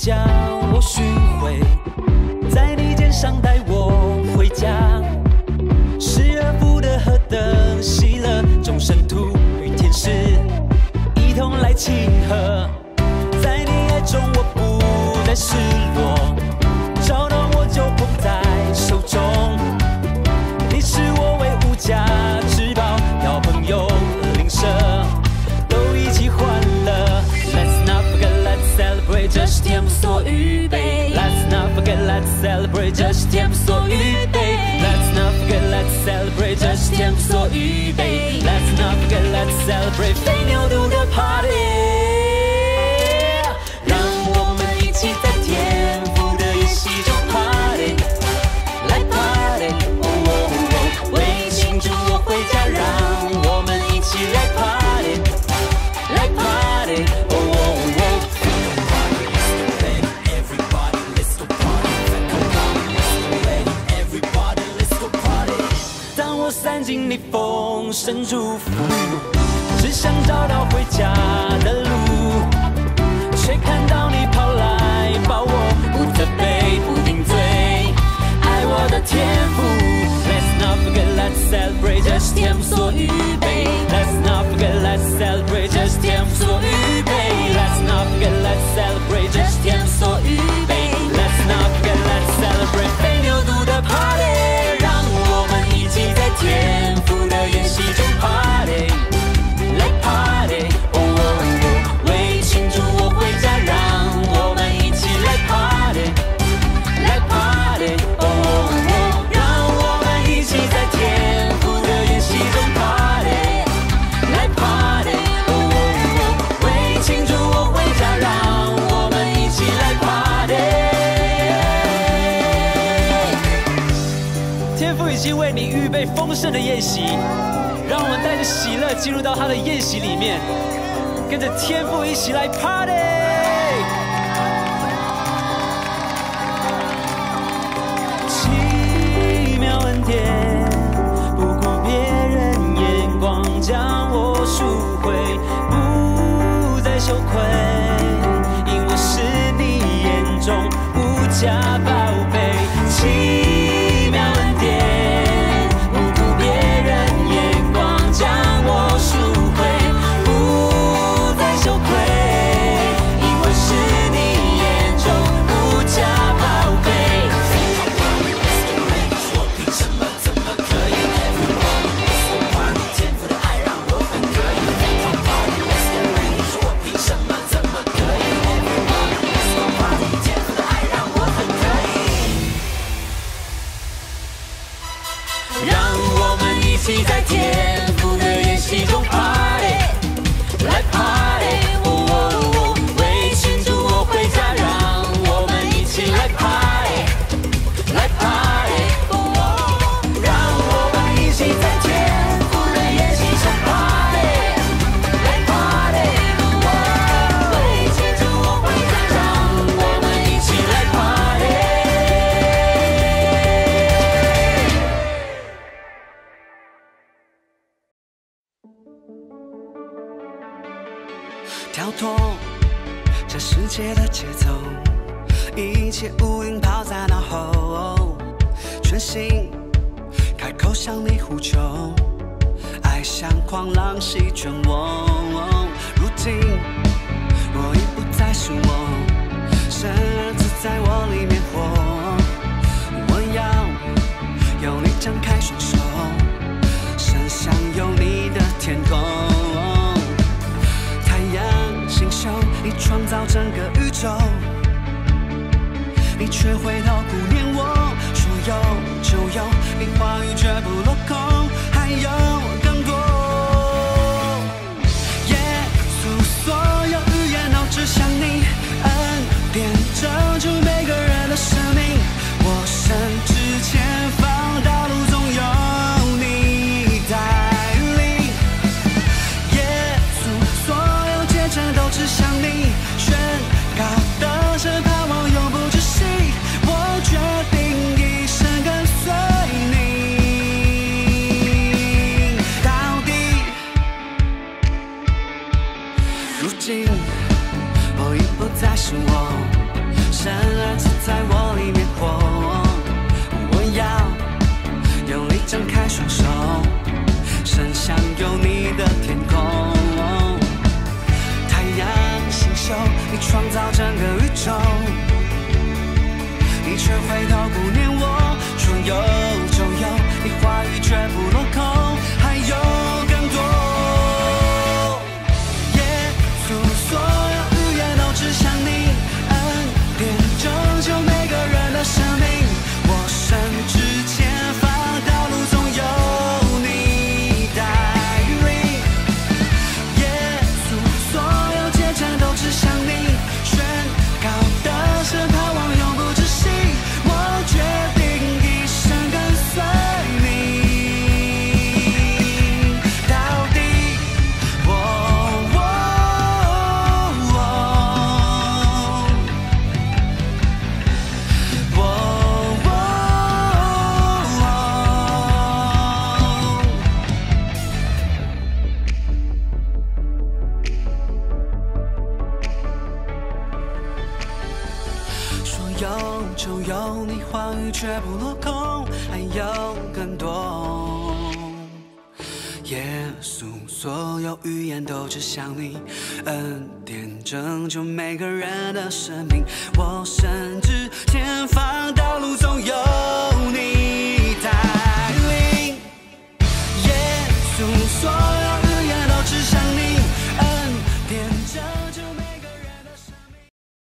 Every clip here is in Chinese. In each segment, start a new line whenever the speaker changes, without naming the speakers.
将我寻回，在你肩上带我回家。失而复得，何等喜乐！众生徒与天使一同来庆贺，在你爱中我不再失落，找到我就捧在手中。你是我唯无价之宝，要朋友邻舍都一起欢乐。Let's not forget, let's celebrate， 这是天父所预备。Let's not forget, let's celebrate， 这是天父所预备。Let's not forget, let's celebrate， 这是天父所预备。Let's not forget, let's celebrate， 飞牛犊的 party， 让我们一起在天父的宴席中 party， 来 party， 为庆祝我回家，让我们一起来 party， 来 party， 当我散尽你丰盛祝福，只想找到回家的路，却看到你跑来抱我，不责备，不定罪，爱我的天父。Let's not forget, let's celebrate， 这是天父所预备。Let's not forget, let's celebrate， 这是天父所预备。Let's not forget, let's celebrate， 这是天父所预备。Let's not forget, let's celebrate， 飞牛犊的 party， 让我们一起在天父的宴席中 party， 来 party， 为庆祝我回家，让我们一起来 party， 来 party， 让我们一起在天父的宴席中 party， 来 party， 为庆祝我回家，让我们一起来 party。天父已经为你预备丰盛的宴席，让我们带着喜乐进入到他的宴席里面，跟着天父一起来 party。奇妙恩典，不顾别人眼光，将我赎回，不再羞愧，因为是你眼中无价宝贝。奇妙恩典，不顾别人眼光，将我赎回，不再羞愧，因为是你眼中无价宝贝。说凭什么怎么可以 Everyone 天父的爱让我很可以 说凭什么怎么可以 Everyone 天父的爱让我很可以，让我们一起在天父的宴席中 party， 来 party， 为庆祝我回家，让我们一起来 party， 来 party， 让我们一起在天父的宴席中 party， 来 party， 为庆祝我回家，让我们一起来 party。跳脱这世界的节奏，一切乌云抛在脑后，全心开口向你呼求，爱像狂浪席卷我。如今我已不再是我，神儿子在我里面活，我要有你张开双手，伸向有你的天空。太阳星宿，你创造整个宇宙，你却回头顾念我，说有就有，你话语绝不落空，还有更多。耶稣，所有语言都指向你，恩典遮住每个人的生命，我深知前方道路总有你带领。耶稣，所有见证都指向你，宣告的是盼望永不止息，我决定一生跟随你到底。如今我已不再是我， 神儿子在我里面活。我要用力张开双手，伸向有你的天空。太阳星宿，你创造整个宇宙，你却回头不念我。说有就有，你话语绝不落空，还有更多。耶稣，所有语言都指向你，恩典拯救每个人的生命。我甚至前方道路总有你带领。耶稣，所有结阵都指向你，宣告的是盼望永不止息。我决定一生跟随你到底。说有就有，你话语绝不落空，还有更多。耶稣，所有语言都指向你，恩典拯救每个人的生命。我深知前方道路总有你带领。耶稣，所有语言都指向你，恩典拯救每个人的生命。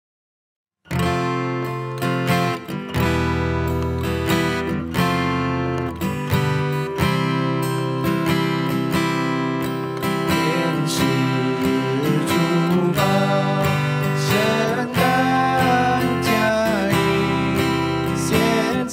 天使珠宝，圣诞佳音，献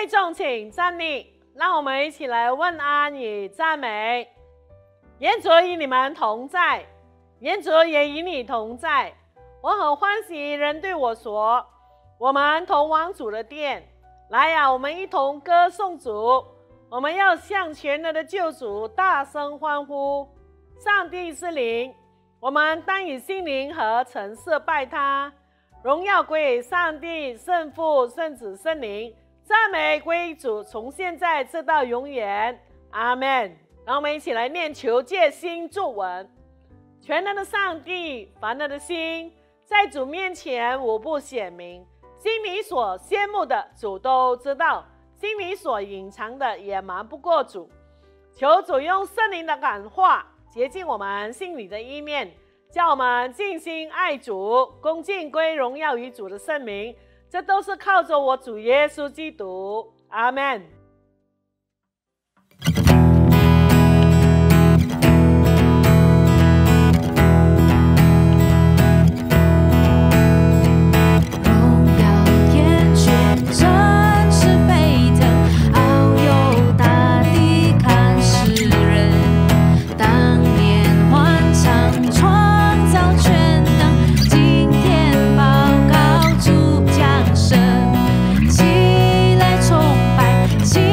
会众请站立，让我们一起来问安与赞美。愿主与你们同在，愿主也与你同在。我很欢喜，人对我说：“我们同往主的殿来呀！”我们一同歌颂主，我们要向全能的救主大声欢呼。上帝是灵，我们当以心灵和诚实拜他。荣耀归于上帝，圣父、圣子、圣灵，赞美归于主，从现在直到永远。阿们。让我们一起来念求戒心祝文。全能的上帝，凡人的心在主面前无不显明，心里所羡慕的主都知道，心里所隐藏的也瞒不过主。求主用圣灵的感化洁净我们心里的意念，叫我们尽心爱主，恭敬归荣耀于主的圣名。这都是靠着我主耶稣基督。阿们。
起来崇拜。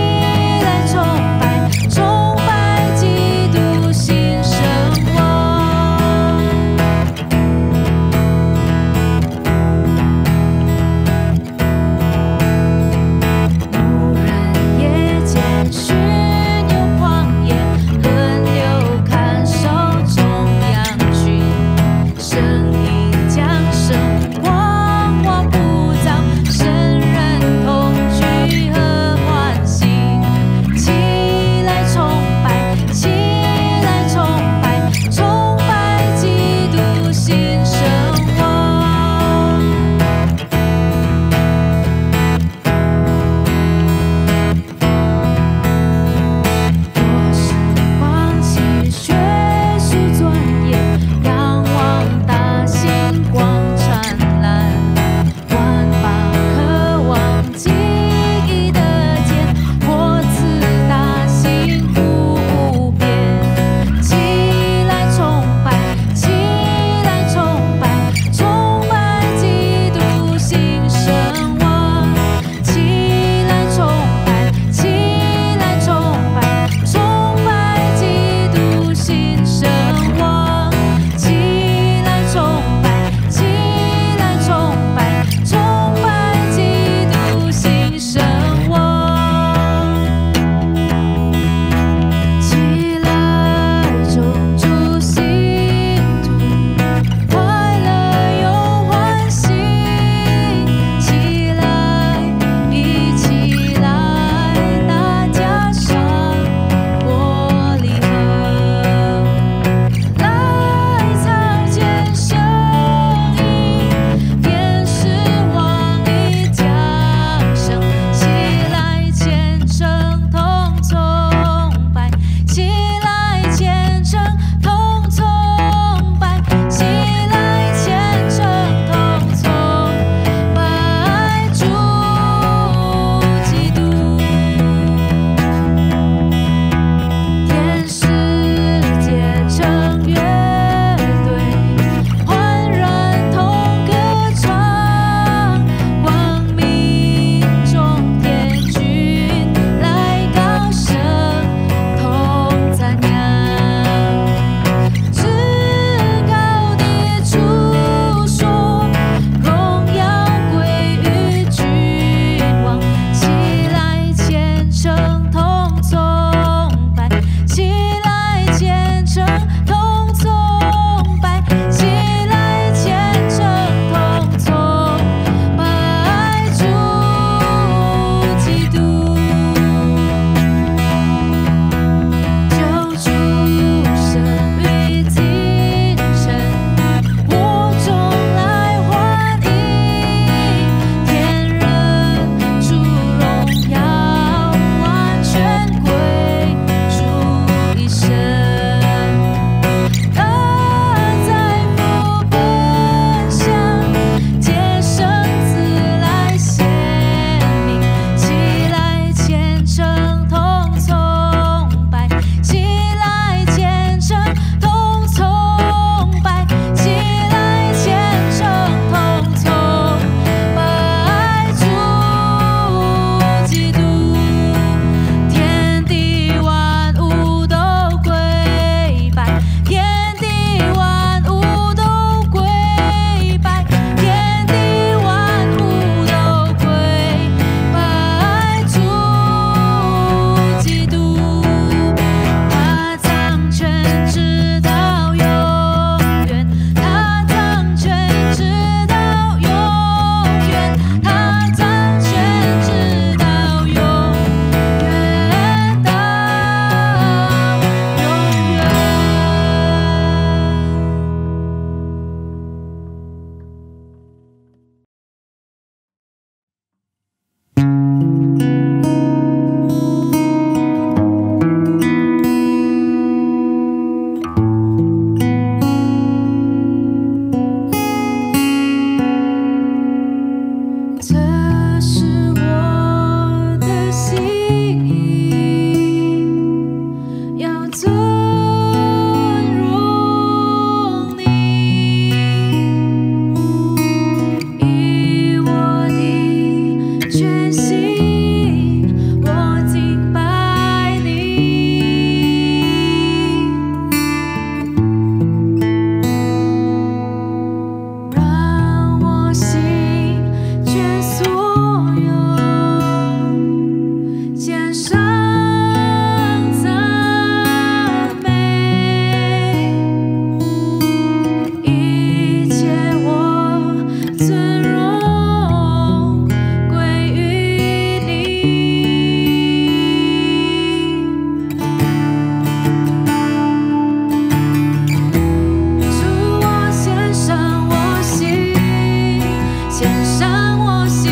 献上我心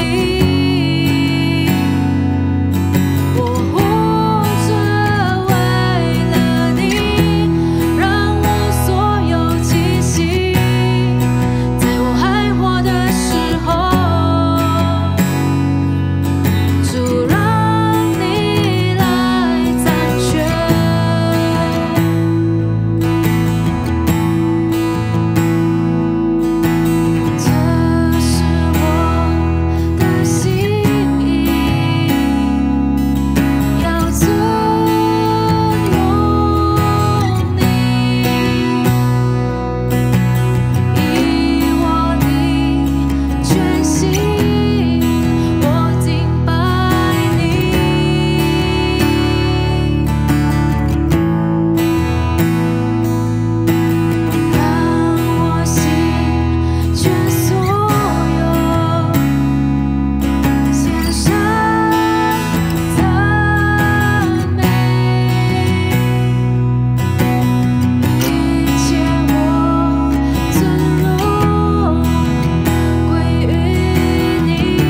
里，我活着为了你，让我所有气息，在我还活的时候，主让你来掌权。这是我的心意，要尊荣你，以我的全心，我敬拜你，让我心全所有献上赞美，一切我尊荣归于你。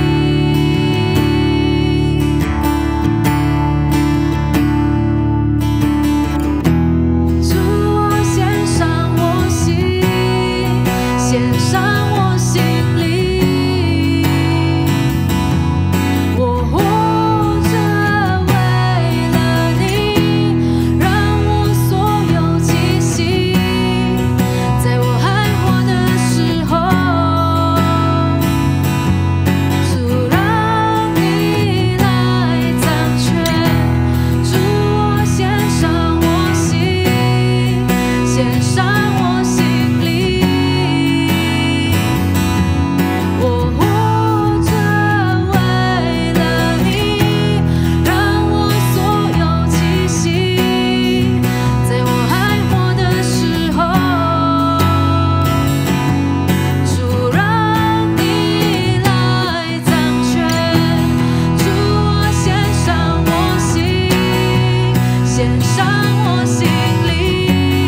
主，我献上我心，献上我心里，我活着为了你，让我所有气息，在我还活的时候，主让你来掌权。主，我献上我心，献上我心里，我活着为了你，让我所有气息，在我还活的时候，主让你来掌权。主，我献上我心，献上我心里，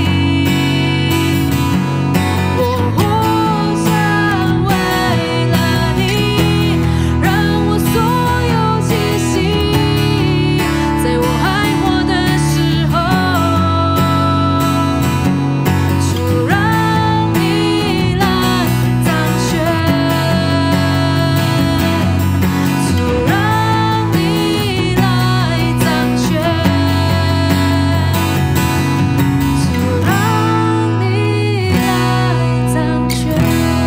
我活着为了你，让我所有气息，在我还活的时候，主让你来掌权，主让你来掌权，主让你来掌权。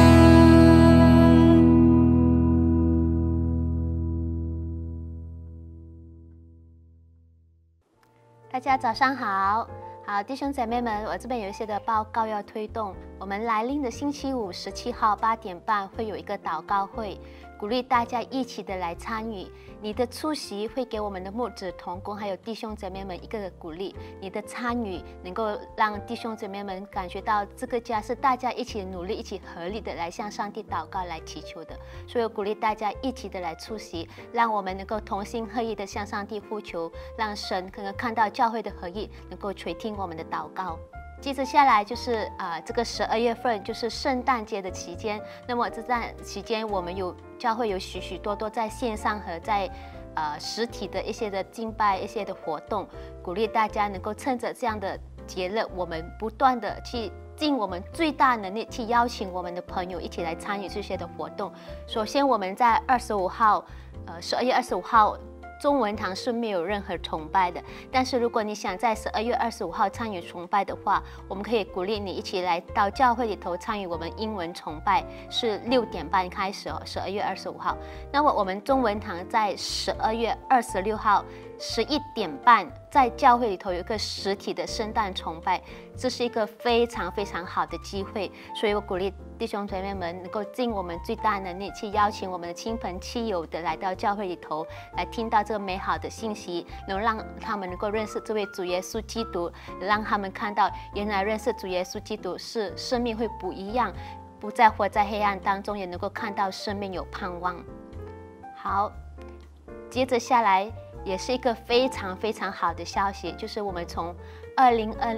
大家早上好，弟兄姐妹们，我这边有一些的报告要推动。我们来临的星期五17号8点半会有一个祷告会，鼓励大家一起的来参与。你的出席会给我们的牧者同工还有弟兄姐妹们一个鼓励，你的参与能够让弟兄姐妹们感觉到这个家是大家一起努力、一起合力的来向上帝祷告、来祈求的。所以我鼓励大家一起的来出席，让我们能够同心合意的向上帝呼求，让神可能看到教会的合意，能够垂听我们的祷告。接着下来就是这个12月份就是圣诞节的期间，那么这段期间我们教会有许许多多在线上和在实体的一些的敬拜、一些的活动，鼓励大家能够趁着这样的节日，我们不断的去尽我们最大能力去邀请我们的朋友一起来参与这些的活动。首先我们在25号，12月25号。中文堂是没有任何崇拜的，但是如果你想在12月25号参与崇拜的话，我们可以鼓励你一起来到教会里头参与我们英文崇拜，是6点半开始哦，12月25号。那么我们中文堂在12月26号11点半在教会里头有一个实体的圣诞崇拜，这是一个非常非常好的机会，所以我鼓励弟兄姐妹们能够尽我们最大能力去邀请我们的亲朋戚友的来到教会里头，来听到这个美好的信息，能让他们能够认识这位主耶稣基督，让他们看到原来认识主耶稣基督是生命会不一样，不再活在黑暗当中，也能够看到生命有盼望。好，接着下来也是一个非常非常好的消息，就是我们从2022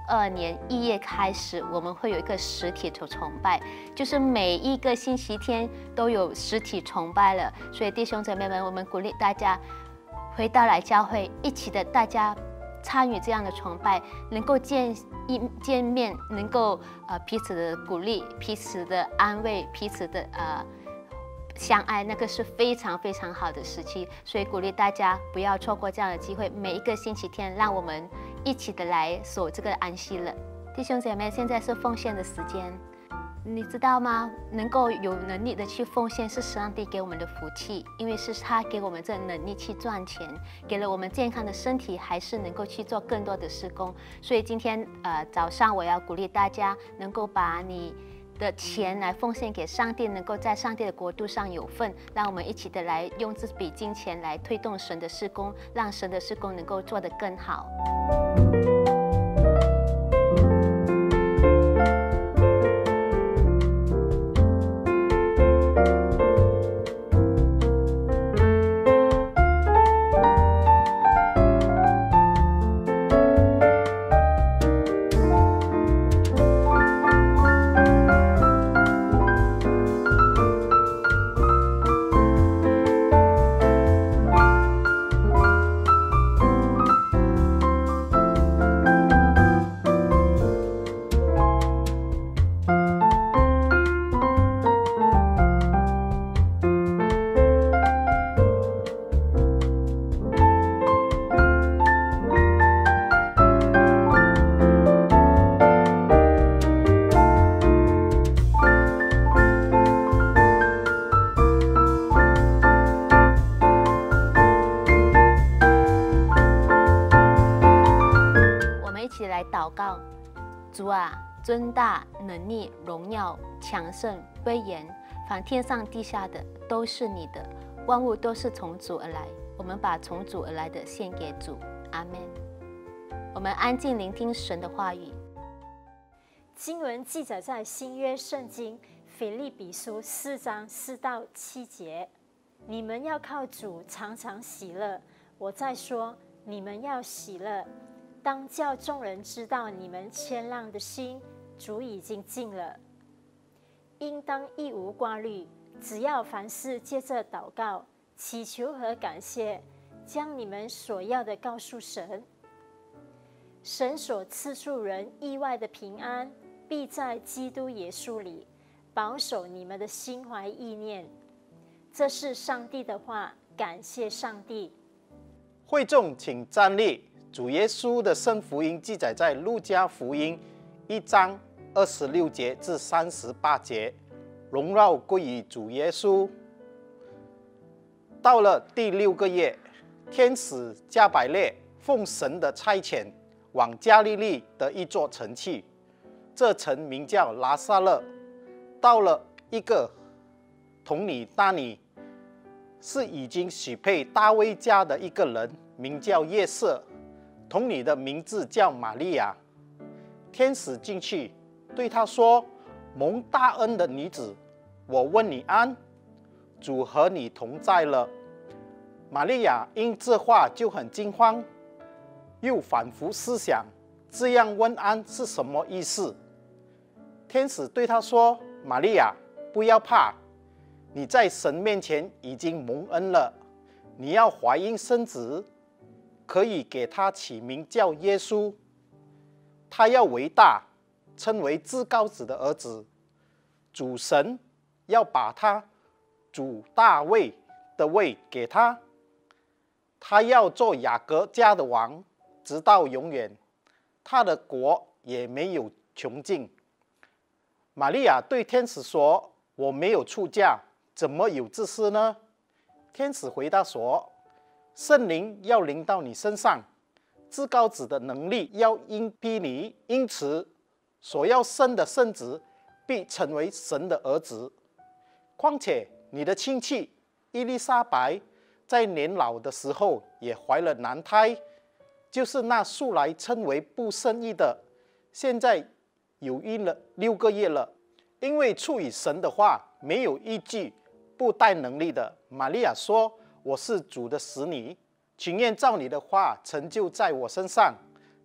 2022年1月开始，我们会有一个实体的崇拜，就是每一个星期天都有实体崇拜了。所以弟兄姐妹们，我们鼓励大家回到来教会，一起的大家参与这样的崇拜，能够见面，能够彼此的鼓励，彼此的安慰，彼此的相爱，那个是非常非常好的时期。所以鼓励大家不要错过这样的机会，每一个星期天，让我们一起的来守这个安息日。弟兄姐妹，现在是奉献的时间。你知道吗？能够有能力的去奉献是上帝给我们的福气，因为是他给我们这能力去赚钱，给了我们健康的身体，还是能够去做更多的事工。所以今天早上我要鼓励大家，能够把你的钱来奉献给上帝，能够在上帝的国度上有份。让我们一起的来用这笔金钱来推动神的事工，让神的事工能够做得更好。祷告，主啊，尊大能力、荣耀、强盛、威严，凡天上地下的都是你的，万物都是从主而来。我们把从主而来的献给主，阿们。我们安静聆听神的话语。
经文记载在新约圣经腓立比书4章4到7节。你们要靠主常常喜乐。我再说，你们要喜乐。当叫众人知道你们谦让的心，主已经尽了。应当一无挂虑，只要凡事借着祷告、祈求和感谢，将你们所要的告诉神。神所赐出人意外的平安，必在基督耶稣里保守你们的心怀意念。这是上帝的话，感谢上帝。
会众请站立。主耶稣的圣福音记载在路加福音1章26节至38节，荣耀归于主耶稣。到了第6个月，天使加百列奉神的差遣，往加利利的一座城去，这城名叫拿撒勒。到了一个童女，那里是已经许配大卫家的一个人，名叫约瑟。童女的名字叫玛利亚。天使进去对她说：“蒙大恩的女子，我问你安，主和你同在了。”玛利亚因这话就很惊慌，又反复思想，这样问安是什么意思。天使对她说：“玛利亚，不要怕，你在神面前已经蒙恩了，你要怀孕生子，可以给他起名叫耶稣。他要为大，称为至高者的儿子。主神要把他主大卫的位给他，他要做雅各家的王，直到永远，他的国也没有穷尽。”玛利亚对天使说：“我没有出嫁，怎么有这事呢？”天使回答说：“圣灵要临到你身上，至高者的能力要荫庇你，因此所要生的圣子必成为神的儿子。况且你的亲戚伊丽莎白在年老的时候也怀了男胎，就是那素来称为不生育的，现在有孕了6个月了。因为出于神的话，没有一句不带能力的。”玛利亚说：“我是主的使女，情愿照你的话成就在我身上。”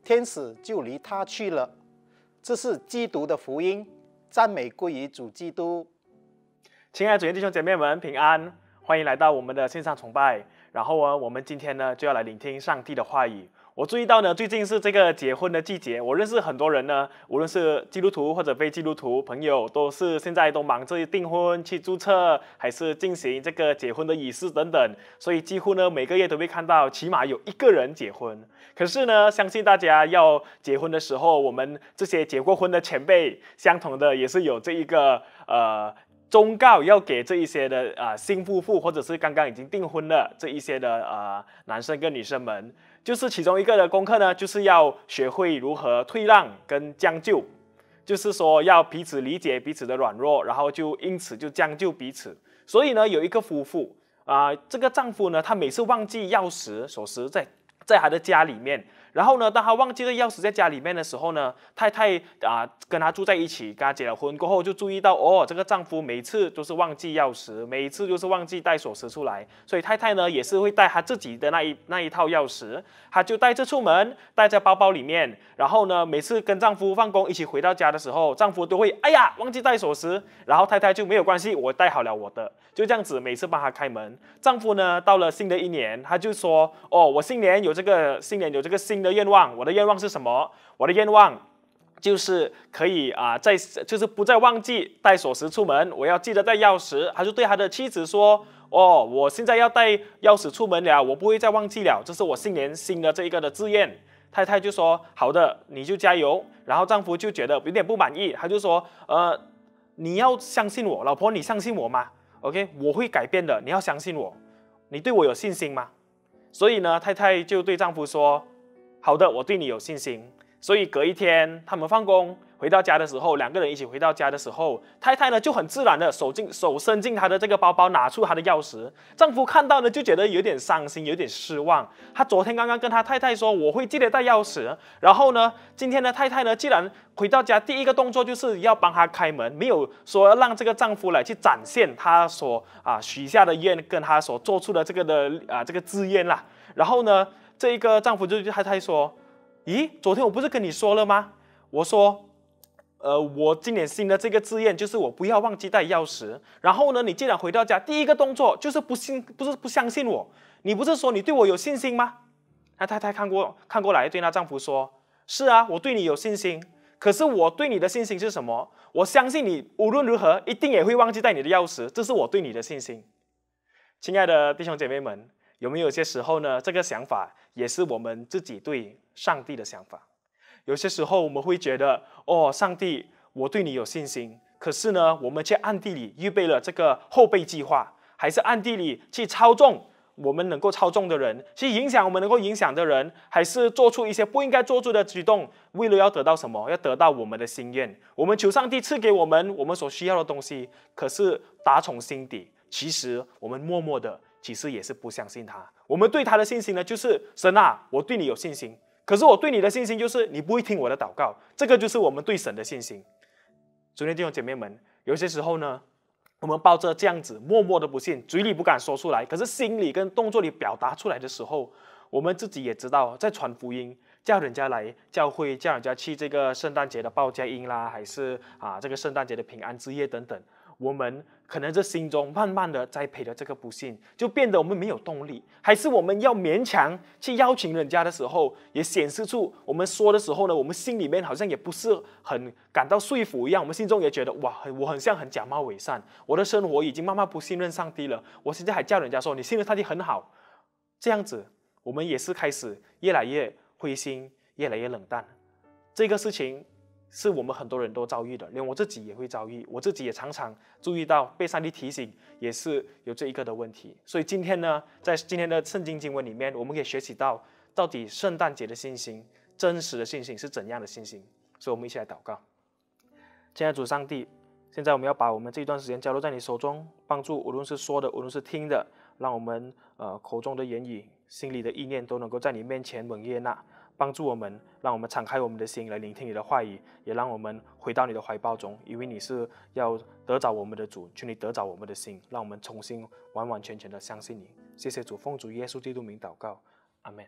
天使就离他去了。这是基督的福音，赞美归于主基督。
亲爱的主内弟兄姐妹们，平安！欢迎来到我们的线上崇拜。然后呢，我们今天呢就要来聆听上帝的话语。我注意到呢，最近是这个结婚的季节，我认识很多人呢，无论是基督徒或者非基督徒朋友，现在都忙着订婚、去注册，还是进行这个结婚的仪式等等，所以几乎呢每个月都会看到起码有一个人结婚。可是呢，相信大家要结婚的时候，我们这些结过婚的前辈，相同的也是有这一个忠告要给这一些的新夫妇，或者是刚刚已经订婚了这一些的男生跟女生们，就是其中一个的功课呢，就是要学会如何退让跟将就，就是说要彼此理解彼此的软弱，然后就因此就将就彼此。所以呢，有一个夫妇这个丈夫呢，他每次忘记钥匙锁匙在他的家里面。然后呢，当他忘记了钥匙在家里面的时候呢，太太跟他住在一起，跟他结了婚过后，就注意到这个丈夫每次都是忘记钥匙，每一次就是忘记带锁匙出来，所以太太呢也是会带他自己的那一套钥匙，她就带着出门，带在包包里面。然后呢，每次跟丈夫放工一起回到家的时候，丈夫都会忘记带锁匙，然后太太就没有关系，我带好了我的，就这样子每次帮他开门。丈夫呢，到了新的一年，他就说我新年有这个新的愿望，我的愿望是什么？我的愿望就是可以就是不再忘记带锁匙出门，我要记得带钥匙。他就对他的妻子说：“我现在要带钥匙出门了，我不会再忘记了，这是我新年新的这一个的志愿。”太太就说：“好的，你就加油。”然后丈夫就觉得有点不满意，他就说：“你要相信我，老婆，你相信我吗 ？OK， 我会改变的，你要相信我，你对我有信心吗？”所以呢，太太就对丈夫说：“好的，我对你有信心。”所以隔一天，他们放工回到家的时候，两个人一起回到家的时候，太太呢就很自然的手伸进他的这个包包，拿出他的钥匙。丈夫看到呢就觉得有点伤心，有点失望。他昨天刚刚跟他太太说我会记得带钥匙，然后呢，今天的太太呢，既然回到家第一个动作就是要帮他开门，没有说要让这个丈夫来去展现他所许下的愿跟他所做出的这个志愿啦。然后呢，这一个丈夫就对太太说：“咦，昨天我不是跟你说了吗？我说，我今年新的这个志愿就是我不要忘记带钥匙。然后呢，你既然回到家，第一个动作就是不相信我。你不是说你对我有信心吗？”那太太看过来，对那丈夫说：“是啊，我对你有信心。可是我对你的信心是什么？我相信你无论如何一定也会忘记带你的钥匙，这是我对你的信心。”亲爱的弟兄姐妹们，有没有些时候呢，这个想法也是我们自己对上帝的想法？有些时候我们会觉得，上帝，我对你有信心，可是呢，我们却暗地里预备了这个后备计划，还是暗地里去操纵我们能够操纵的人，去影响我们能够影响的人，还是做出一些不应该做出的举动，为了要得到什么？要得到我们的心愿。我们求上帝赐给我们所需要的东西，可是打从心底，其实我们默默的其实也是不相信他。我们对他的信心呢，就是神啊，我对你有信心，可是我对你的信心就是你不会听我的祷告，这个就是我们对神的信心。主内弟兄姐妹们，有些时候呢，我们抱着这样子默默的不信，嘴里不敢说出来，可是心里跟动作里表达出来的时候，我们自己也知道，在传福音，叫人家来教会，叫人家去这个圣诞节的报佳音啦，还是这个圣诞节的平安之夜等等，我们可能这心中慢慢的栽培的这个不信，就变得我们没有动力，还是我们要勉强去邀请人家的时候，也显示出我们说的时候呢，我们心里面好像也不是很感到说服一样，我们心中也觉得我很像很假冒伪善，我的生活已经慢慢不信任上帝了，我现在还叫人家说你信任上帝很好，这样子我们也是开始越来越灰心，越来越冷淡。这个事情是我们很多人都遭遇的，连我自己也会遭遇，我自己也常常注意到被上帝提醒，也是有这一个的问题。所以今天呢，在今天的圣经经文里面，我们可以学习到到底圣诞节的信心，真实的信心是怎样的信心。所以我们一起来祷告。亲爱的主上帝，现在我们要把我们这一段时间交托在你手中，帮助无论是说的，无论是听的，让我们口中的言语，心里的意念都能够在你面前蒙悦纳。帮助我们，让我们敞开我们的心来聆听你的话语，也让我们回到你的怀抱中，因为你是要得着我们的主，求你得着我们的心，让我们重新完完全全的相信你。谢谢主，奉主耶稣基督名祷告，阿们。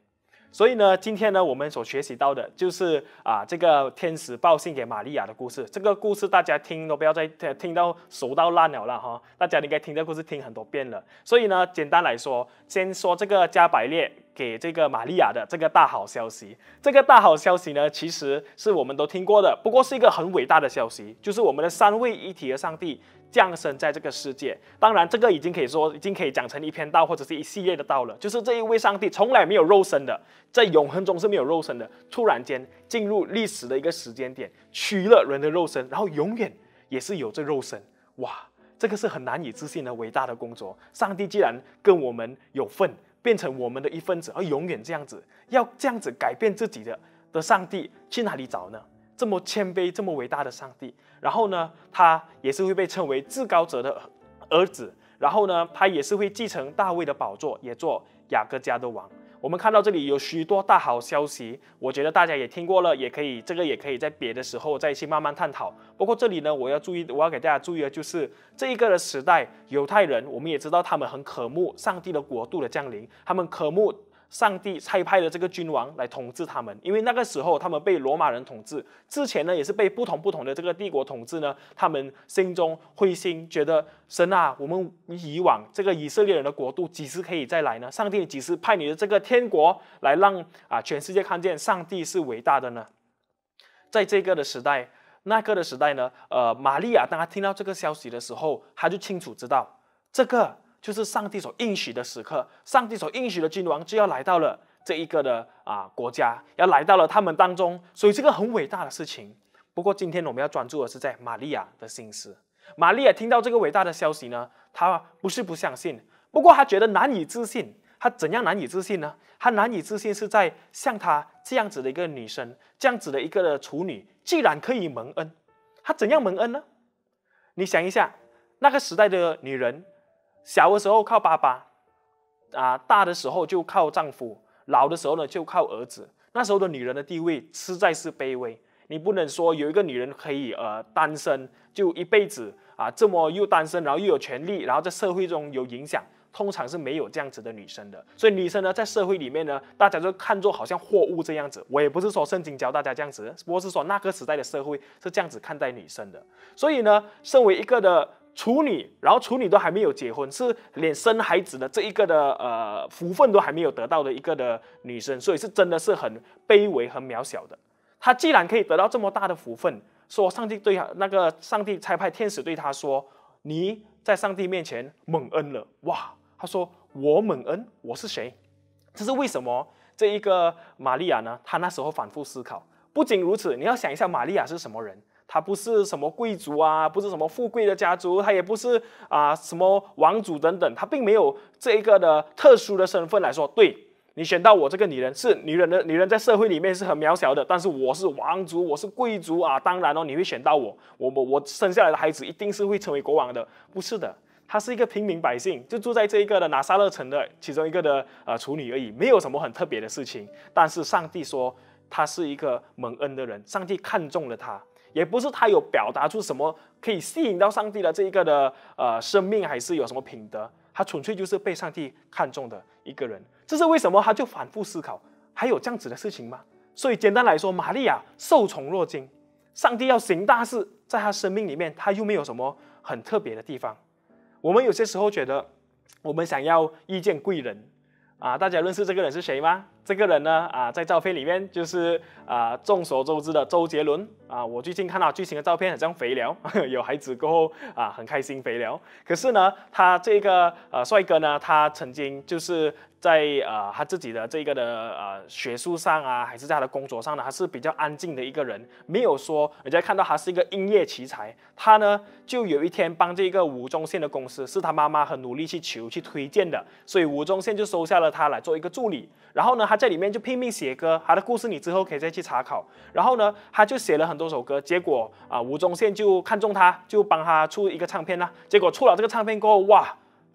所以呢，今天呢，我们所学习到的就是这个天使报信给玛利亚的故事。这个故事大家听都不要再听到熟到烂了哈，大家应该听这个故事听很多遍了。所以呢，简单来说，先说这个加百列给这个玛利亚的这个大好消息。这个大好消息呢，其实是我们都听过的，不过是一个很伟大的消息，就是我们的三位一体的上帝降生在这个世界。当然，这个已经可以讲成一篇道或者是一系列的道了。就是这一位上帝从来没有肉身的，在永恒中是没有肉身的，突然间进入历史的一个时间点，取了人的肉身，然后永远也是有这肉身。哇，这个是很难以置信的伟大的工作。上帝既然跟我们有份，变成我们的一份子，而永远这样子，要这样子改变自己的上帝，去哪里找呢？这么谦卑、这么伟大的上帝，然后呢，他也是会被称为至高者的儿子，然后呢，他也是会继承大卫的宝座，也做雅各家的王。我们看到这里有许多大好消息，我觉得大家也听过了，也可以在别的时候再去慢慢探讨。不过这里呢，我要给大家注意的就是这一个的时代，犹太人我们也知道他们很渴慕上帝的国度的降临，他们渴慕上帝差派的这个君王来统治他们，因为那个时候他们被罗马人统治，之前呢也是被不同的这个帝国统治呢，他们心中灰心，觉得神啊，我们以往这个以色列人的国度几时可以再来呢？上帝几时派你的这个天国来让全世界看见上帝是伟大的呢？在这个的时代，那个的时代呢，玛利亚当她听到这个消息的时候，她就清楚知道这个就是上帝所应许的时刻，上帝所应许的君王就要来到了这一个的国家，要来到了他们当中，所以这个很伟大的事情。不过今天我们要专注的是在玛利亚的心思。玛利亚听到这个伟大的消息呢，她不是不相信，不过她觉得难以置信。她怎样难以置信呢？她难以置信是在像她这样子的一个女生，这样子的一个的处女，既然可以蒙恩，她怎样蒙恩呢？你想一下，那个时代的女人，小的时候靠爸爸，大的时候就靠丈夫，老的时候呢就靠儿子。那时候的女人的地位实在是卑微，你不能说有一个女人可以单身就一辈子这么又单身，然后又有权利，然后在社会中有影响，通常是没有这样子的女生的。所以女生呢，在社会里面呢，大家就看作好像货物这样子。我也不是说圣经教大家这样子，不过是说那个时代的社会是这样子看待女生的。所以呢，身为一个的处女，然后处女都还没有结婚，是连生孩子的这一个的福分都还没有得到的一个的女生，所以是真的是很卑微、很渺小的。她既然可以得到这么大的福分，说上帝上帝差派天使对她说：“你在上帝面前蒙恩了。”哇！她说：“我蒙恩，我是谁？”这是为什么？这一个玛利亚呢，她那时候反复思考。不仅如此，你要想一下，玛利亚是什么人？他不是什么贵族不是什么富贵的家族，他也不是什么王族等等，他并没有这一个的特殊的身份来说，对，你选到我这个女人，是女人在社会里面是很渺小的，但是我是王族，我是贵族当然你会选到我生下来的孩子一定是会成为国王的，不是的，她是一个平民百姓，就住在这一个的拿撒勒城的其中一个的处女而已，没有什么很特别的事情。但是上帝说她是一个蒙恩的人，上帝看中了她。也不是他有表达出什么可以吸引到上帝的这一个的生命，还是有什么品德，他纯粹就是被上帝看中的一个人。这是为什么他就反复思考，还有这样子的事情吗？所以简单来说，玛利亚受宠若惊，上帝要行大事，在他生命里面，他又没有什么很特别的地方。我们有些时候觉得，我们想要遇见贵人大家认识这个人是谁吗？这个人呢在照片里面就是众所周知的周杰伦我最近看到最新的照片，很像肥寮，有孩子过后很开心肥寮。可是呢，他这个帅哥呢，他曾经就是在他自己的这个的学术上还是在他的工作上呢，他是比较安静的一个人，没有说人家看到他是一个音乐奇才。他呢就有一天帮这个吴宗宪的公司，是他妈妈很努力去推荐的，所以吴宗宪就收下了他来做一个助理。然后呢，他在里面就拼命写歌，他的故事你之后可以再去查考。然后呢，他就写了很多首歌，结果吴宗宪就看中他，就帮他出一个唱片啦。结果出了这个唱片过后，哇，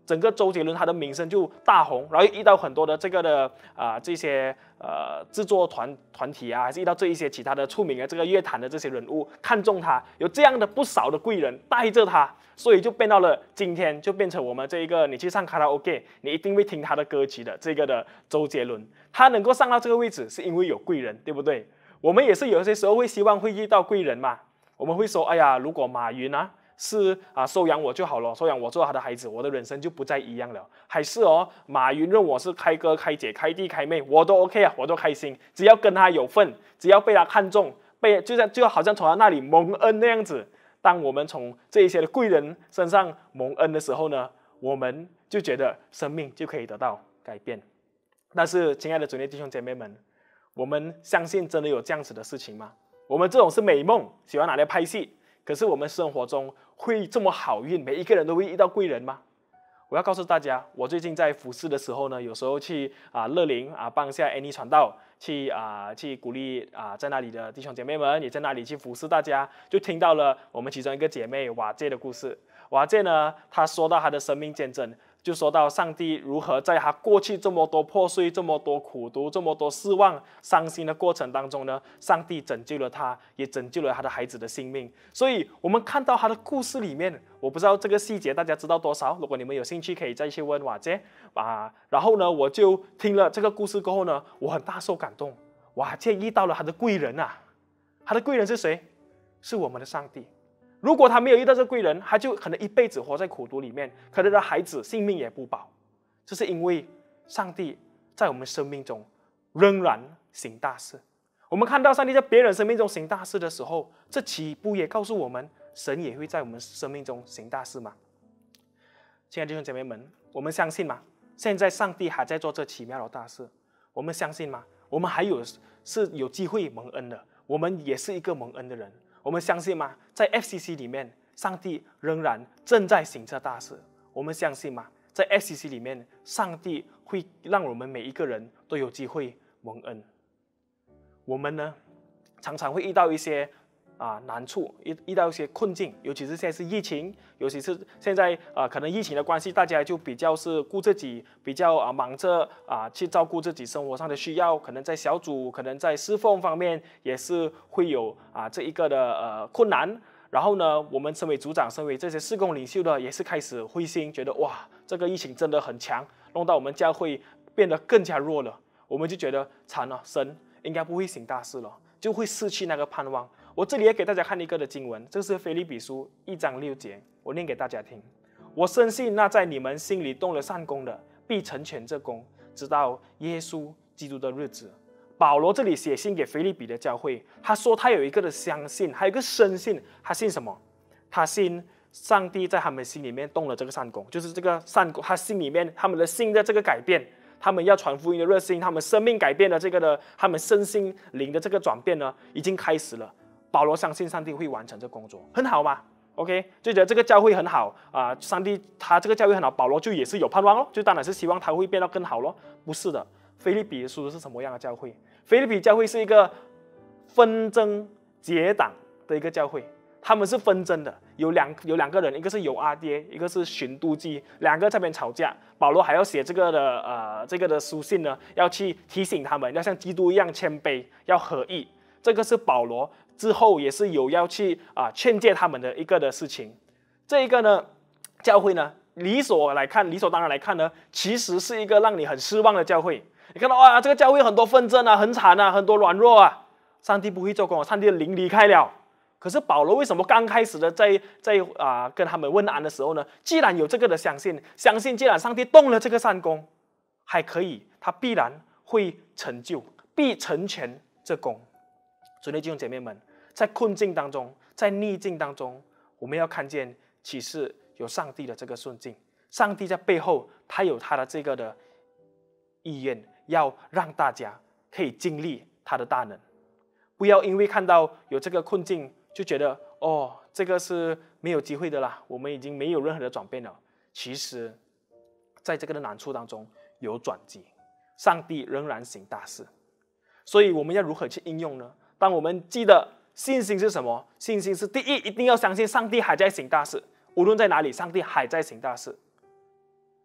整个周杰伦他的名声就大红，然后遇到很多的这个的这些制作团体啊，还是遇到这一些其他的出名的这个乐坛的这些人物看中他，有这样的不少的贵人带着他，所以就变到了今天，就变成我们这一个你去唱卡拉 OK， 你一定会听他的歌曲的这个的周杰伦，他能够上到这个位置，是因为有贵人，对不对？我们也是有些时候会希望会遇到贵人嘛，我们会说，哎呀，如果马云是收养我就好了，收养我做他的孩子，我的人生就不再一样了。还是马云认我是开哥、开姐、开弟、开妹，我都 OK 啊，我都开心，只要跟他有份，只要被他看中，就好像从他那里蒙恩那样子。当我们从这一些的贵人身上蒙恩的时候呢，我们就觉得生命就可以得到改变。但是，亲爱的主内弟兄姐妹们，我们相信真的有这样子的事情吗？我们这种是美梦，喜欢拿来拍戏。可是我们生活中会这么好运，每一个人都会遇到贵人吗？我要告诉大家，我最近在服侍的时候呢，有时候去乐龄帮一下 Annie 传道，去鼓励在那里的弟兄姐妹们，也在那里去服侍大家，就听到了我们其中一个姐妹瓦姐的故事。瓦姐呢，她说到她的生命见证，就说到上帝如何在她过去这么多破碎、这么多苦毒、这么多失望、伤心的过程当中呢，上帝拯救了她，也拯救了她的孩子的性命。所以我们看到她的故事里面，我不知道这个细节大家知道多少，如果你们有兴趣可以再去问瓦姐然后呢，我就听了这个故事过后呢，我很大受感动。瓦姐遇到了她的贵人她的贵人是谁？是我们的上帝。如果他没有遇到这贵人，他就可能一辈子活在苦毒里面，可能他的孩子性命也不保。这是因为上帝在我们生命中仍然行大事。我们看到上帝在别人生命中行大事的时候，这岂不也告诉我们，神也会在我们生命中行大事吗？亲爱的弟兄姐妹们，我们相信吗？现在上帝还在做这奇妙的大事，我们相信吗？我们是有机会蒙恩的，我们也是一个蒙恩的人。我们相信吗？在 FCC 里面，上帝仍然正在行这大事。我们相信吗？在 FCC 里面，上帝会让我们每一个人都有机会蒙恩。我们呢，常常会遇到一些难处，遇到一些困境，尤其是现在是疫情，尤其是现在可能疫情的关系，大家就比较是顾自己，比较忙着去照顾自己生活上的需要，可能在小组，可能在侍奉方面也是会有这一个的困难。然后呢，我们身为组长，身为这些事工领袖的，也是开始灰心，觉得哇，这个疫情真的很强，弄到我们教会变得更加弱了。我们就觉得惨了，神应该不会行大事了，就会失去那个盼望。我这里也给大家看一个的经文，这是腓立比书1章6节，我念给大家听。我深信那在你们心里动了善功的，必成全这功，直到耶稣基督的日子。保罗这里写信给腓立比的教会，他说他有一个的相信，还有一个深信。他信什么？他信上帝在他们心里面动了这个善功，就是这个善功，他心里面他们的心的这个改变，他们要传福音的热心，他们生命改变的这个的，他们身心灵的这个转变呢，已经开始了。保罗相信上帝会完成这工作，很好嘛 ？OK， 就觉得这个教会很好上帝他这个教会很好，保罗就也是有盼望咯，就当然是希望他会变得更好咯。不是的，腓立比书是什么样的教会？腓立比教会是一个纷争结党的一个教会，他们是纷争的，有两个人，一个是友阿爹，一个是寻都基，两个在那边吵架。保罗还要写这个的书信呢，要去提醒他们，要像基督一样谦卑，要合意。这个是保罗之后也是有要去劝诫他们的一个的事情。这一个呢，教会呢，理所当然来看呢，其实是一个让你很失望的教会。你看到这个教会很多纷争很惨很多软弱上帝不会做工，上帝的灵离开了。可是保罗为什么刚开始的在跟他们问安的时候呢？既然有这个的相信既然上帝动了这个善功，还可以，他必然会成就，必成全这功。主内弟兄姐妹们，在困境当中，在逆境当中，我们要看见其实有上帝的这个顺境，上帝在背后他有他的这个的意愿，要让大家可以经历他的大能。不要因为看到有这个困境就觉得这个是没有机会的啦，我们已经没有任何的转变了。其实在这个的难处当中有转机，上帝仍然行大事。所以我们要如何去应用呢？当我们记得信心是什么？信心是第一，一定要相信上帝还在行大事，无论在哪里，上帝还在行大事。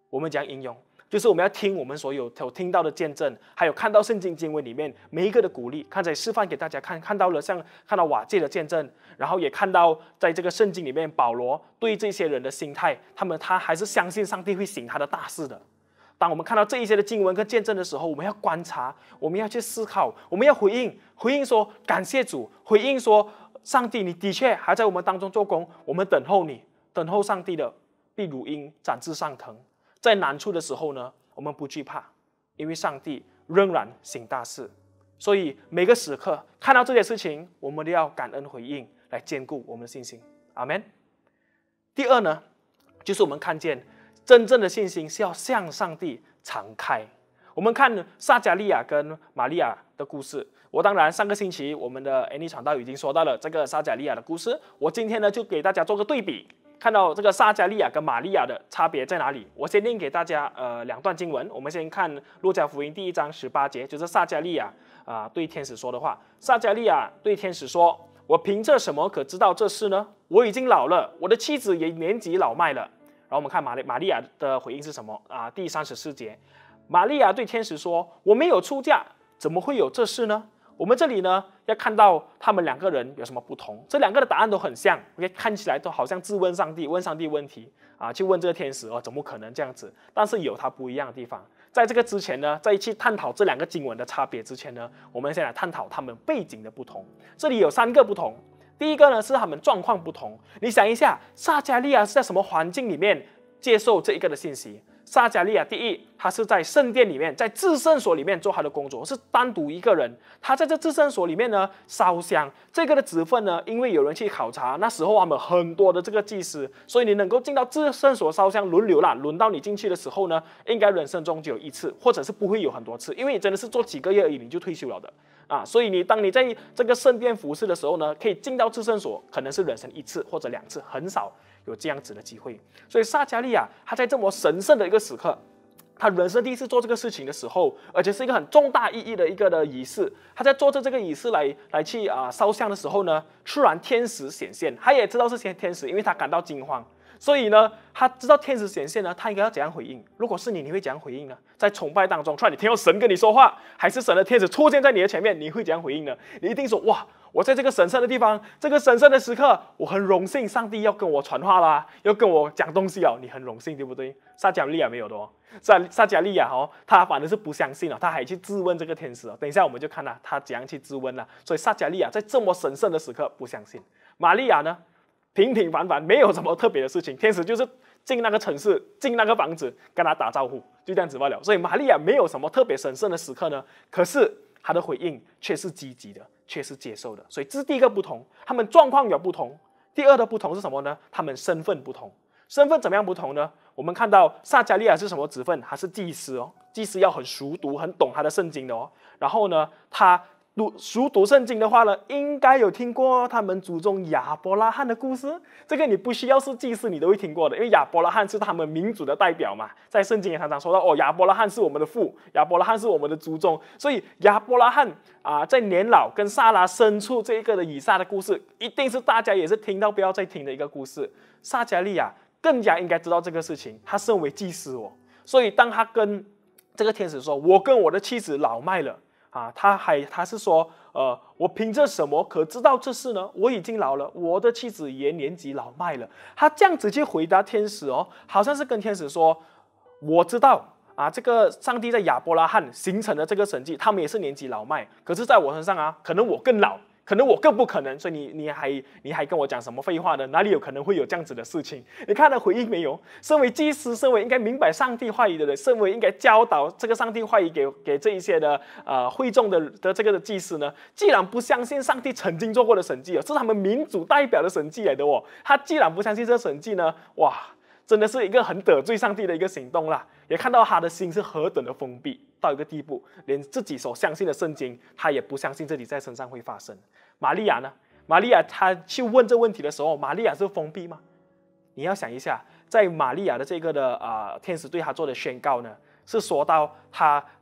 我们讲应用，就是我们要听我们所有听到的见证，还有看到圣经经文里面每一个的鼓励。刚才示范给大家看，看到了像看到瓦戒的见证，然后也看到在这个圣经里面保罗对这些人的心态，他还是相信上帝会行他的大事的。当我们看到这一些的经文跟见证的时候，我们要观察，我们要去思考，我们要回应说感谢主，回应说上帝你的确还在我们当中做工，我们等候你，等候上帝的必如鹰展翅上腾。在难处的时候呢，我们不惧怕，因为上帝仍然行大事。所以每个时刻看到这些事情，我们都要感恩回应，来坚固我们的信心。阿们。第二呢，就是我们看见真正的信心是要向上帝敞开。我们看撒迦利亚跟玛利亚的故事，我当然上个星期我们的 Annie 传道已经说到了这个撒迦利亚的故事，我今天呢就给大家做个对比，看到这个撒迦利亚跟玛利亚的差别在哪里。我先念给大家两段经文，我们先看路加福音第1章18节，就是撒迦利亚对天使说的话。撒迦利亚对天使说：我凭着什么可知道这事呢？我已经老了，我的妻子也年纪老迈了。然后我们看玛利亚的回应是什么第34节，玛利亚对天使说：我没有出嫁，怎么会有这事呢？我们这里呢要看到他们两个人有什么不同，这两个的答案都很像，看起来都好像质问上帝，问上帝问题去问这个天使怎么可能这样子？但是有它不一样的地方。在这个之前呢，在去探讨这两个经文的差别之前呢，我们先来探讨他们背景的不同。这里有3个不同。第一个呢是他们状况不同。你想一下，撒迦利亚是在什么环境里面接受这一个的信息？撒迦利亚第一，他是在圣殿里面，在至圣所里面做他的工作，是单独一个人。他在这至圣所里面呢烧香。这个的职分呢，因为有人去考察，那时候他们很多的这个祭司，所以你能够进到至圣所烧香，轮流啦，轮到你进去的时候呢，应该人生中就有1次，或者是不会有很多次，因为你真的是做几个月而已，你就退休了的。所以当你在这个圣殿服侍的时候呢，可以进到至圣所，可能是人生1次或者2次，很少有这样子的机会。所以撒迦利亚他在这么神圣的一个时刻，他人生第一次做这个事情的时候，而且是一个很重大意义的一个的仪式，他在做着这个仪式来去烧香的时候呢，突然天使显现，他也知道是天使，因为他感到惊慌。所以呢，他知道天使显现呢，他应该要怎样回应？如果是你会怎样回应呢？在崇拜当中，突然你听到神跟你说话，还是神的天使出现在你的前面，你会怎样回应呢？你一定说：哇，我在这个神圣的地方，这个神圣的时刻，我很荣幸，上帝要跟我传话啦，要跟我讲东西你很荣幸，对不对？撒迦利亚没有的撒迦利亚他反而是不相信他还去质问这个天使等一下我们就看他怎样去质问了。所以撒迦利亚在这么神圣的时刻不相信。玛利亚呢？平平凡凡，没有什么特别的事情，天使就是进那个城市，进那个房子，跟他打招呼，就这样子罢了。所以玛利亚没有什么特别神圣的时刻呢，可是他的回应却是积极的，却是接受的。所以这是第一个不同，他们状况有不同。第二的不同是什么呢？他们身份不同。身份怎么样不同呢？我们看到撒迦利亚是什么职分？他是祭司祭司要很熟读，很懂他的圣经的然后呢，他熟读圣经的话呢，应该有听过他们祖宗亚伯拉罕的故事。这个你不需要是祭司，你都会听过的，因为亚伯拉罕是他们民族的代表嘛。在圣经也常常说到亚伯拉罕是我们的父，亚伯拉罕是我们的祖宗。所以亚伯拉罕在年老跟撒拉生出这一个的以撒的故事，一定是大家也是听到不要再听的一个故事。撒迦利亚更加应该知道这个事情，他身为祭司所以当他跟这个天使说：我跟我的妻子老迈了他是说我凭着什么可知道这事呢？我已经老了，我的妻子也年纪老迈了。他这样子去回答天使好像是跟天使说：我知道这个上帝在亚伯拉罕形成的这个神迹，他们也是年纪老迈，可是在我身上可能我更老，可能我更不可能，所以你还跟我讲什么废话呢？哪里有可能会有这样子的事情？你看他回应没有？身为祭司，身为应该明白上帝话语的人，身为应该教导这个上帝话语给这一些的会众的这个的祭司呢，既然不相信上帝曾经做过的神迹是他们民族代表的神迹来的他既然不相信这神迹呢，哇，真的是一个很得罪上帝的一个行动啦。也看到他的心是何等的封闭，到一个地步，连自己所相信的圣经，他也不相信这里在身上会发生。玛利亚呢？玛利亚她去问这问题的时候，玛利亚是封闭吗？你要想一下，在玛利亚的这个的天使对她做的宣告呢，是说到她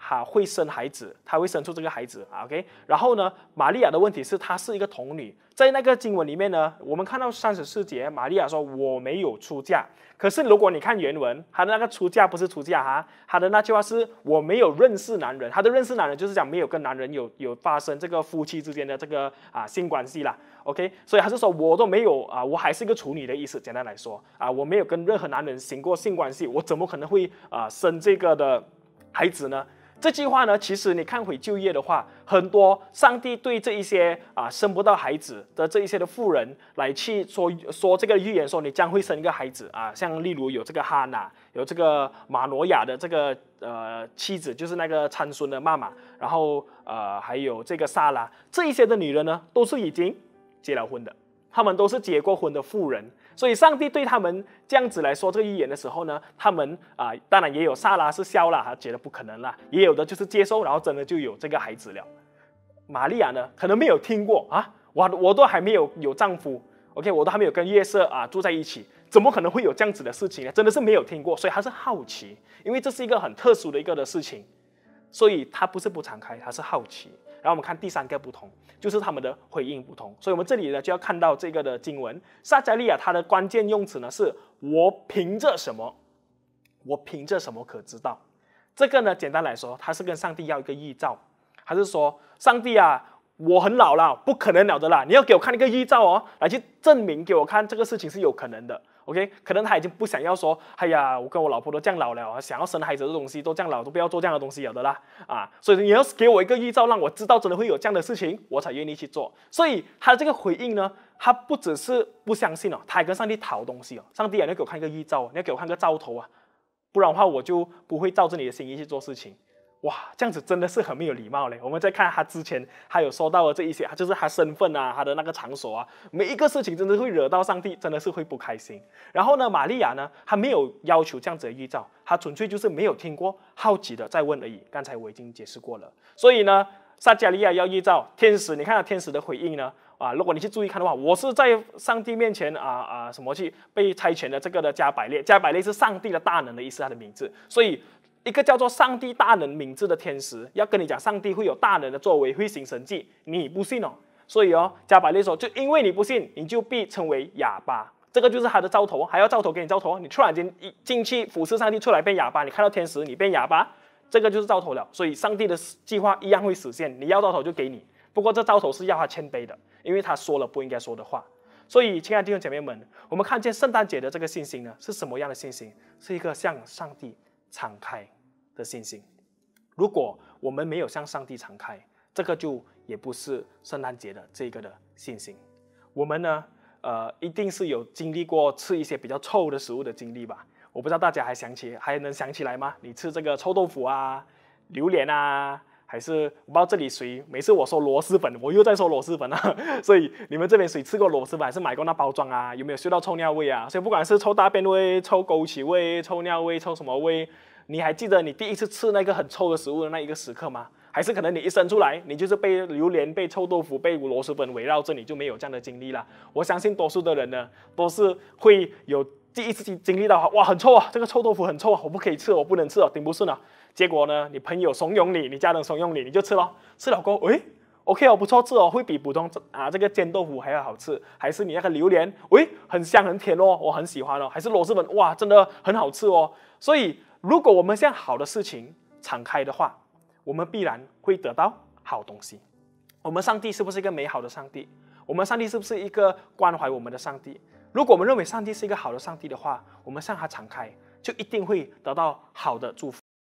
会生孩子，她会生出这个孩子，OK。然后呢，玛利亚的问题是她是一个童女，在那个经文里面呢，我们看到34节，玛利亚说我没有出嫁。可是如果你看原文，她的那个出嫁不是出嫁哈，她的那句话是我没有认识男人，她的认识男人就是讲没有跟男人有发生这个夫妻之间的这个性关系啦。OK， 所以他是说我都没有我还是一个处女的意思。简单来说我没有跟任何男人行过性关系，我怎么可能会生这个的孩子呢？这句话呢，其实你看回旧约的话，很多上帝对这一些生不到孩子的这一些的妇人来去说这个预言，说你将会生一个孩子像例如有这个哈娜，有这个马挪亚的这个妻子，就是那个参孙的妈妈，然后还有这个撒拉，这一些的女人呢，都是已经结了婚的，他们都是结过婚的妇人，所以上帝对他们这样子来说这个预言的时候呢，他们当然也有撒拉是笑了，他觉得不可能啦，也有的就是接受，然后真的就有这个孩子了。玛利亚呢，可能没有听过我都还没有丈夫 ，OK， 我都还没有跟约瑟住在一起，怎么可能会有这样子的事情呢？真的是没有听过，所以他是好奇，因为这是一个很特殊的一个的事情，所以他不是不敞开，他是好奇。然后我们看第三个不同，就是他们的回应不同。所以我们这里呢就要看到这个的经文，撒迦利亚他的关键用词呢是我凭着什么，我凭着什么可知道。这个呢简单来说，他是跟上帝要一个预兆，他是说上帝我很老了，不可能了的啦，你要给我看一个预兆来去证明给我看这个事情是有可能的。OK， 可能他已经不想要说，哎呀，我跟我老婆都这样老了，想要生孩子的东西都这样老，都不要做这样的东西了的啦所以你要给我一个预兆，让我知道真的会有这样的事情，我才愿意去做。所以他的这个回应呢，他不只是不相信他还跟上帝讨东西上帝你要给我看一个预兆，你要给我看个兆头不然的话我就不会照着你的心意去做事情。哇，这样子真的是很没有礼貌嘞！我们再看他之前，他有说到的这一些，就是他身份他的那个场所每一个事情真的会惹到上帝，真的是会不开心。然后呢，玛利亚呢，她没有要求这样子的预兆，她纯粹就是没有听过，好奇的在问而已。刚才我已经解释过了。所以呢，撒迦利亚要预兆，天使，你看到天使的回应呢？如果你去注意看的话，我是在上帝面前什么去被差遣的这个的加百列，加百列是上帝的大能的意思，他的名字，所以。一个叫做上帝大能名字的天使要跟你讲上帝会有大能的作为，会行神迹，你不信所以加百列说就因为你不信，你就必称为哑巴。这个就是他的兆头，还要兆头给你兆头，你突然间一进去服侍上帝，出来变哑巴，你看到天使你变哑巴，这个就是兆头了。所以上帝的计划一样会实现，你要兆头就给你，不过这兆头是要他谦卑的，因为他说了不应该说的话。所以亲爱的弟兄姐妹们，我们看见圣诞节的这个信心呢，是什么样的信心？是一个向上帝敞开的信心。如果我们没有向上帝敞开，这个就也不是圣诞节的这个的信心。我们呢一定是有经历过吃一些比较臭的食物的经历吧。我不知道大家还能想起来吗？你吃这个臭豆腐榴莲还是我不知道这里谁每次我说螺蛳粉，我又在说螺蛳粉所以你们这边谁吃过螺蛳粉，还是买过那包装有没有嗅到臭尿味所以不管是臭大便味、臭枸杞味、臭尿味、臭什么味，你还记得你第一次吃那个很臭的食物的那一个时刻吗？还是可能你一生出来，你就是被榴莲、被臭豆腐、被螺蛳粉围绕着，你就没有这样的经历了。我相信多数的人呢，都是会有第一次经历到，哇，很臭这个臭豆腐很臭我不可以吃，我不能吃顶不顺结果呢，你朋友怂恿你，你家人怂恿你，你就吃吃了过后，OK 不错吃会比普通这个煎豆腐还要好吃。还是你那个榴莲，很香很甜我很喜欢还是螺蛳粉，哇，真的很好吃所以如果我们向好的事情敞开的话，我们必然会得到好东西。我们上帝是不是一个美好的上帝？我们上帝是不是一个关怀我们的上帝？如果我们认为上帝是一个好的上帝的话，我们向他敞开，就一定会得到好的祝福。